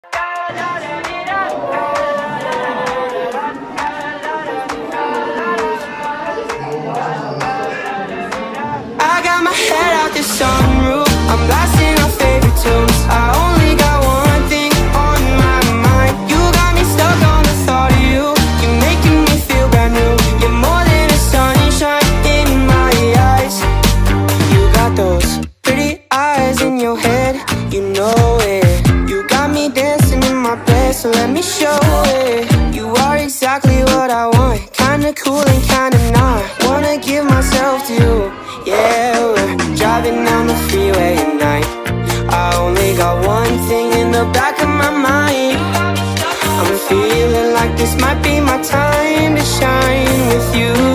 I got my head out the sunroof, I'm blasting our favorite tunes. I only got one thing on my mind. You got me stuck on the thought of you. You're making me feel brand new. You're more than a sunshine in my eyes. You got those pretty eyes in your head, you know it. You got me dancing in my bed, so let me show it. You are exactly what I want, kinda cool and kinda not. Wanna give myself to you, yeah. We're driving down the freeway at night. I only got one thing in the back of my mind. I'm feeling like this might be my time to shine with you.